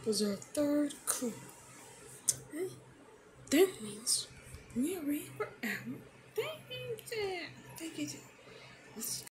was our third clue. Okay. That means we are ready for our thing. Thank you. Let's